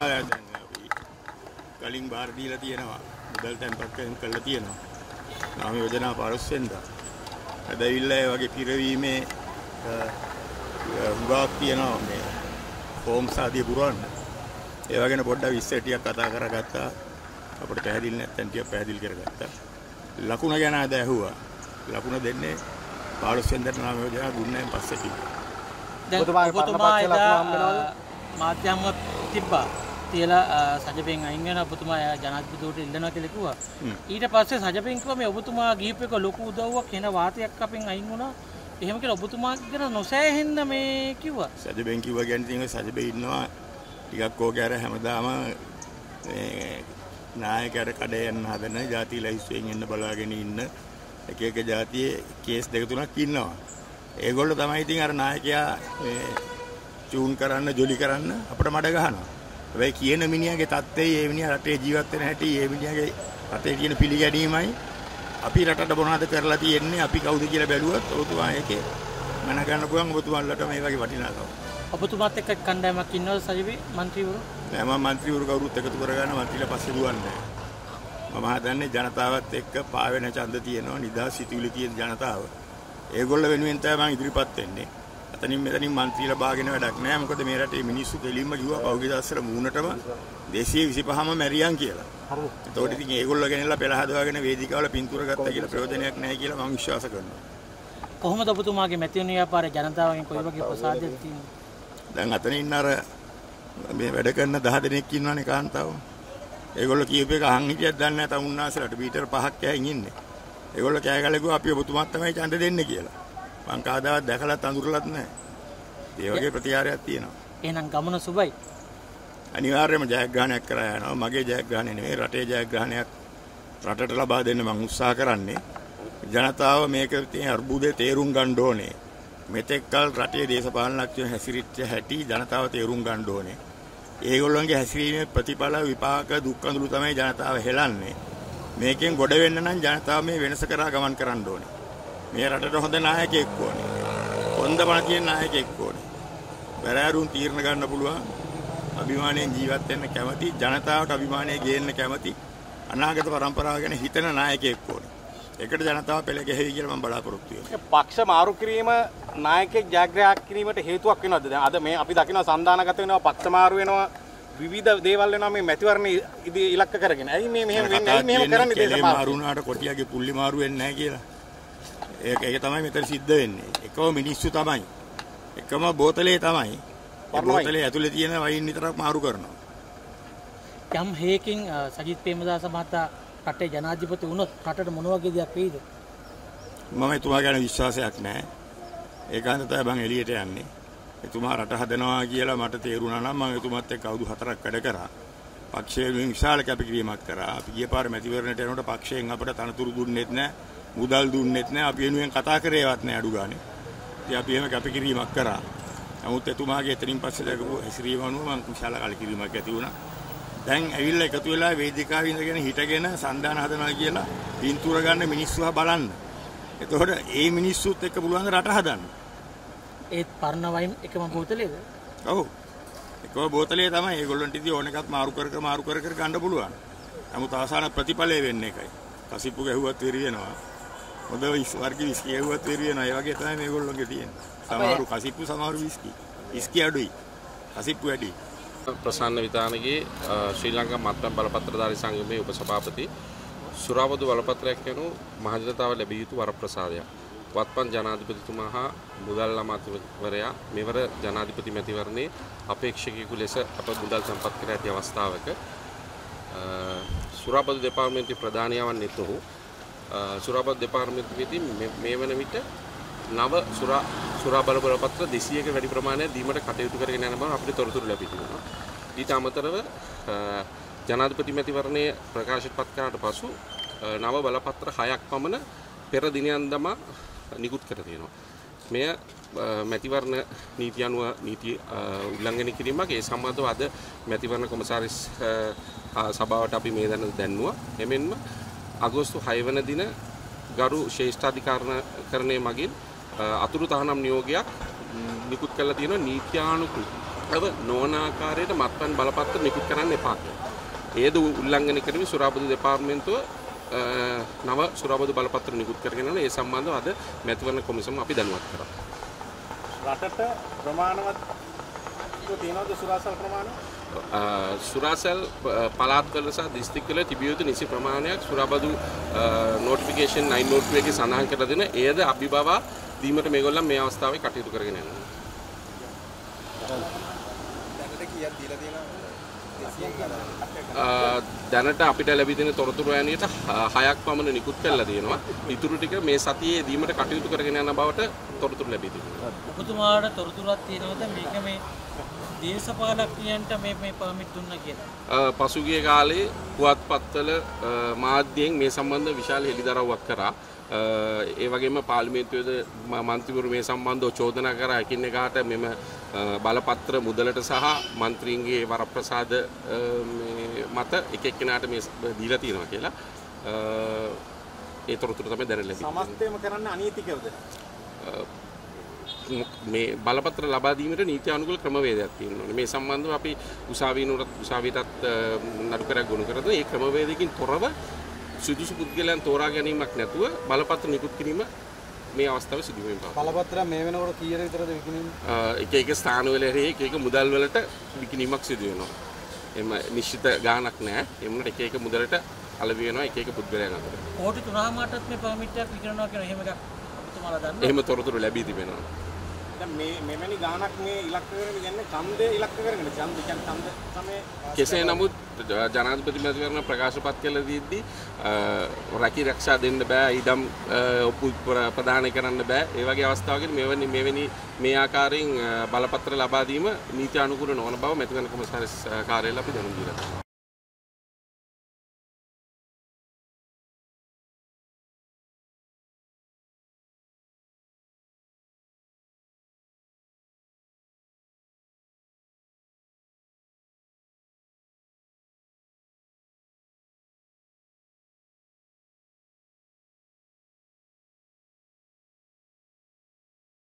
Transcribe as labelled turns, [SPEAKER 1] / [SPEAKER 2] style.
[SPEAKER 1] කලින් බාර දීලා තියෙනවා. මුදල් තැන්පත් කරලා තියෙනවා. නාම යෝජනා 15 වෙනිදා. අද ඇවිල්ලා ඒ වගේ පිරවීමේ උගාවක් තියෙනවා මේ ෆෝම්ස් ආදී පුරවන්න. ඒ වගේන පොඩ්ඩක් විස්තර ටිකක් කතා කරගත්තා. අපිට පැහැදිලි නැත්නම් ටිකක් පැහැදිලි කරගත්තා. ලකුණ ගැන අද ඇහුවා. ලකුණ දෙන්නේ 15 වෙනිදාට නාම යෝජනා දුන්නායින් පස්සේ කිව්වා.
[SPEAKER 2] දැන් ඔබතුමා එදා මාධ්‍යමත් තිබ්බා. තියලා සජපෙන් අයින් වෙන ඔබතුමා ජනාධිපතිතුමාට ඉල්ලනවා කියලා කිව්වා. ඊට පස්සේ සජපෙන් කිව්වා මේ ඔබතුමා ගිහිප් එක ලොකු උදව්වක් වෙන වාතයක් අපෙන් අයින් වුණා. එහෙම කියලා ඔබතුමා ගැන නොසෑහෙන්න මේ කිව්වා.
[SPEAKER 1] සජපෙන් කිව්වා කියන්නේ තියෙන සජපෙ ඉන්නවා ටිකක් ඕක අර හැමදාම මේ නායකයර කඩේ යන්න හදන ಜಾති ලයිස්ට්ෙන් එන්න බලාගෙන ඉන්න එක එක ಜಾතියේ කේස් දෙක තුනක් ඉන්නවා. ඒගොල්ලෝ තමයි ඉතින් අර නායකයා මේ චූන් කරන්න ජොලි කරන්න අපිට මඩ ගහනවා. හැබැයි කියන මිනිහාගේ තත්ත්වයේ ඒ මිනිහා රටේ ජීවත් වෙන හැටි ඒ මිනිහාගේ රටේ තියෙන පිළිගැනීමයි අපි රටට මොනවද කරලා තියෙන්නේ අපි කවුද කියලා බැලුවත් ඔබතුමා ඒකේ මන ගන්න පුළුවන් ඔබතුමාලට මේ වගේ වටිනාකම.
[SPEAKER 2] ඔබතුමාත් එක්ක කණ්ඩායමක් ඉන්නවද සජිබේ മന്ത്രിවරු?
[SPEAKER 1] නෑ මම മന്ത്രിවරු කවුරුත් එකතු කරගන්න മന്ത്രിලා පස්සේ දුවන්නේ. මම හදන්නේ ජනතාවත් එක්ක පාවෙන ඡන්ද තියෙනවා නිදහස් සිතුවිලි තියෙන ජනතාව. ඒගොල්ලෝ වෙනුවෙන් තමයි මම ඉදිරිපත් වෙන්නේ. අතනින් මෙතනින් മന്ത്രിලා බාගෙන වැඩක් නෑ. මොකද මේ රටේ මිනිස්සු දෙලින්ම කිව්වා පෞද්ගලික දවසට මූණටම 225ම මැරියන් කියලා. හරිද? ඒතකොට ඉතින් ඒගොල්ලෝ ගෙනල්ලා පෙළ හදවාගෙන වේදිකාවල පින්තූර ගත්තා කියලා ප්‍රයෝජනයක් නැහැ කියලා මම විශ්වාස කරනවා.
[SPEAKER 2] කොහොමද ඔබතුමාගේ මැතිවරණ ව්‍යාපාරයේ ජනතාවගෙන් කොයි වගේ ප්‍රසාදයක් තියෙනවද?
[SPEAKER 1] දැන් අතන ඉන්න අර මේ වැඩ කරන 10 දෙනෙක් ඉන්නවනේ කාන්තාව. ඒගොල්ලෝ කියූප එක අහන් හිටියක් දන්නේ නැහැ තම උන්නාසලට මීටර 5ක් යයින් ඉන්නේ. ඒගොල්ලෝ කෑ ගහලා කිව්වා අපි ඔබතුමාත් තමයි ඡන්ද දෙන්නේ කියලා. මං කාදාවත් දැකලත් අඳුරලත් නැහැ. ඒ වගේ ප්‍රතිචාරයක් තියෙනවා.
[SPEAKER 2] එහෙනම් ගමන සුබයි.
[SPEAKER 1] අනිවාර්යයෙන්ම ජයග්‍රහණයක් කරා යනවා. මගේ ජයග්‍රහණය නෙවෙයි රටේ ජයග්‍රහණයක් රටට ලබා දෙන්න මං උත්සාහ කරන්නේ. ජනතාව මේක තියෙන අර්බුදේ තේරුම් ගන්න ඕනේ. මෙතෙක්කල් රටේ දේශපාලනඥයෝ හැසිරිච්ච හැටි ජනතාව තේරුම් ගන්න ඕනේ. ඒගොල්ලන්ගේ හැසිරීමේ ප්‍රතිඵල විපාක දුක් අඳුරු තමයි ජනතාව හෙලන්නේ. මේකෙන් ගොඩ වෙන්න නම් ජනතාව මේ වෙනස කරා ගමන් කරන්න ඕනේ. මේ රටට හොඳ නායකයෙක් ඕනේ. හොඳ බණ තියෙන නායකයෙක් ඕනේ. බැරෑරුම් තීරණ ගන්න පුළුවන්. අභිමානයෙන් ජීවත් වෙන්න කැමති ජනතාවට අභිමානය ගේන්න කැමති අනාගත පරම්පරාව ගැන හිතන නායකයෙක් ඕනේ. ඒකට ජනතාව පෙළ ගැහෙවි කියලා මම බලාපොරොත්තු වෙනවා.
[SPEAKER 3] පක්ෂ මාරු කිරීම නායකයෙක් ජයග්‍රහණය කිරීමට හේතුවක් වෙනවද? දැන් අද මේ අපි දකිනවා සන්දානගත වෙනවා පක්ෂ මාරු වෙනවා විවිධ දේවල් වෙනවා මේ මැතිවරණ ඉලක්ක කරගෙන. ඇයි මේ මෙහෙම වෙන්නේ? ඇයි මෙහෙම කරන්නේ දේශපාලන
[SPEAKER 1] මාරු වුණාට කොටියාගේ පුල්ලි මාරු වෙන්නේ නැහැ කියලා. ඒක තමයි මෙතන සිද්ධ වෙන්නේ. එකම මිනිස්සු තමයි. එකම බෝතලේ තමයි. බෝතලේ ඇතුලේ තියෙන වයින් විතරක් මාරු කරනවා.
[SPEAKER 2] යම් හේකින් සජිත් ප්‍රේමදාස මහතා රටේ ජනාධිපති වුණොත් රටට මොන වගේ දෙයක් වෙයිද?
[SPEAKER 1] මම එතුමා ගැන විශ්වාසයක් නැහැ. ඒකාන්ත තමයි මම එළියට යන්නේ. එතුමා රට හදනවා කියලා මට තේරුණා නම් මම එතුමාත් එක්ක අවුරුදු 4ක් වැඩ කරා. පක්ෂයෙන් විශාල කැපකිරීමක් කරා. අපි ගිය පාර මැතිවරණයට යනකොට පක්ෂයෙන් අපට තනතුරු දුන්නෙත් නැහැ. මුදල් දුන්නෙත් නැහැ. අපි වෙනුවෙන් කතා කරේවත් නැහැ අඩු ගානේ. ඉතින් අපි එහෙම කැපකිරීමක් කරා. නමුත් එතුමාගේ එතනින් පස්සේ ලැබපු හැසිරීම අනුව මම විශාල කලකිරීමක් ඇති වුණා. දැන් ඇවිල්ලා එකතු වෙලා වේදිකාවේ ඉඳගෙන හිටගෙන සන්දාන හදනවා කියලා පින්තූර ගන්න මිනිස්සුව බලන්න. එතකොට ඒ මිනිස්සුත් එක්ක පුළුවන් රට හදන්න.
[SPEAKER 2] ඒත් පරණ වයින් එකම බෝතලේද?
[SPEAKER 1] ඔව්. එකම බෝතලේ තමයි. ඒගොල්ලන්ට ඉතින් ඕන එකක් මාරු කර ගන්න පුළුවන්. නමුත් අවසාන ප්‍රතිඵලය වෙන්නේ එකයි. කසිප්පු ගැහුවත් වෙරි වෙනවා. හොඳ වර්ග විස්කි ගැහුවත් වෙරි වෙනවා. ඒ වගේ තමයි මේගොල්ලෝගේ තියෙන්නේ. සමහරු කසිප්පු සමහරු විස්කි අඩුයි. කසිප්පු වැඩි.
[SPEAKER 4] ප්‍රසන්න විතානගේ ශ්‍රී ලංකා මත්පැන් බලපත්‍රධාරී සංගමයේ උපසභාපති සුරාවදු බලපත්‍රයක් යනු මහජනතාව ලැබිය යුතු වරප්‍රසාදයක්. වත්පත් ජනාධිපතිතුමා හා මුදල් අමාත්‍යවරයා මෙවර ජනාධිපති මැතිවරණයේ අපේක්ෂකයෙකු ලෙස අප මුදල් සම්පත් කර ඇති අවස්ථාවක සුරාබදු දෙපාර්තමේන්තුවේ ප්‍රධානියවන් නෙතහු සුරාබදු දෙපාර්තමේන්තුවේදී මේ වන විට නව සුරා බලපත්‍ර 200ක වැඩි ප්‍රමාණයක් දීමට කටයුතු කරගෙන යන බව අපිට තොරතුරු ලැබී තිබුණා. ඊට අමතරව ජනාධිපති මැතිවරණයේ ප්‍රකාශපත් කරාට පසු නව බලපත්‍ර 6ක් පමණ පෙර දිනයන් දමා නිකුත් කර තියෙනවා. මෙය මැතිවරණ නීති අනුව නීති උල්ලංඝනය කිරීමක්. ඒ සම්බන්ධව අද මැතිවරණ කොමසාරිස් සභාවට අපි මේ දැන්නුවා. එමෙන්ම අගෝස්තු 6 වන දින ගරු ශ්‍රේෂ්ඨාධිකරණයේ මගින් අතුරු තහනම් නියෝගයක් නිකුත් කරලා තියෙනවා නීත්‍යානුකූල නොවන ආකාරයට මත්පැන් බලපත්‍ර නිකුත් කරන්න එපා කියලා. ඒද උල්ලංඝනය කරමින් සුරාබදු දෙපාර්තමේන්තුව නව සුරාබදු බලපත්‍ර නිකුත් කරගෙන යනවා. ඒ සම්බන්ධව අද මැතිවරණ කොමිසම අපි දැනුවත් කරා.
[SPEAKER 3] රටට ප්‍රමාණවත් තියෙනවද සුරාසල් ප්‍රමාණය?
[SPEAKER 4] සුරාසල් පළාත්වල සහ දිස්ත්‍රික්කවල තිබිය යුතු නිසි ප්‍රමාණයක් සුරාබදු නොටිෆිකේෂන් 902 එකේ සඳහන් කරලා දෙන එයද අභිබවා දීමට මේගොල්ලන් මේ අවස්ථාවේ කටයුතු කරගෙන යනවා. දැනට අපිට ලැබී තියෙන තොරතුරු ඇණියට 6ක් පමණ නිකුත් කරලා තියෙනවා. ඉතුරු ටික මේ සතියේ දීමට කටයුතු කරගෙන යන බවට තොරතුරු ලැබී තිබෙනවා.
[SPEAKER 2] ඔබතුමාට තොරතුරක් තියෙනවද මේක මේ දේශපාලකයන්ට මේ පර්මිට් දුන්නා කියලා?
[SPEAKER 4] පසුගිය කාලේ පුවත්පත්වල මාධ්‍යයෙන් මේ සම්බන්ධ විශාල හෙළිදරව්වක් කරා. ඒ වගේම පාර්ලිමේන්තුවේද මන්ත්‍රීවරු මේ සම්බන්ධව චෝදනා කරා එකින් එකාට මෙම බලපත්‍ර මුදලට සහ මන්ත්‍රීන්ගේ වරප්‍රසාද මත එක එක්කෙනාට මේ දීලා තියෙනවා කියලා. ඒ තොරතුරු තමයි දැන ලැබෙන්නේ.
[SPEAKER 3] සමස්තයම කරන්න අනීතිකවද?
[SPEAKER 4] මේ බලපත්‍ර ලබා දීමට නීති අනුකූල ක්‍රමවේදයක් තියෙනවා. මේ සම්බන්ධව අපි උසාවියටත් නඩුකරයක් ගොනු කරලා ඒ ක්‍රමවේදයකින් තොරව සුදුසු පුද්ගලයන් තෝරා ගැනීමක් නැතුව බලපත්‍ර නිකුත් කිරීම මේ අවස්ථාවේ සිදු වෙමින් පවතී.
[SPEAKER 3] බලපත්‍ර මේ වෙනකොට කීයට විතරද විකිණෙන්නේ?
[SPEAKER 4] එක එක ස්ථානවල හැරී එක එක මුදල් වලට විකිණීමක් සිදු වෙනවා. එම නිශ්චිත ගාණක් නැහැ. ඒ වුණාට එක එක මුදලට අලෙවි වෙනවා එක එක පුද්ගලයන් අතර.
[SPEAKER 2] කෝටි 3-4ටත් මේ පර්මිට් එකක් විකිණනවා කියන එහෙම එකක් ඔබතුමාලා දන්නවද?
[SPEAKER 4] එහෙම තොරතුරු ලැබී තිබෙනවා.
[SPEAKER 3] දැන් මෙවැනි ගාණක් මේ ඉලක්ක කරගෙන යන්නේ ඡන්දය ඉලක්ක කරගෙන ඡන්ද සමේ
[SPEAKER 4] කෙසේ නමුත් ජනාධිපති මැතිවරණ ප්‍රකාශපත් කළ දීද්දී රැකී රක්ෂා දෙන්න බෑ, ඉඩම් ඔප්පු ප්‍රදානය කරන්න බෑ. ඒ වගේ අවස්ථාවකදී මෙවැනි මේ ආකාරයෙන් බලපත්‍ර ලබා දීම නීති අනුකූල නොවන බව මැතිවරණ කොමසාරිස් කාර්යාලය අපි දැනුම් දීලා තියෙනවා.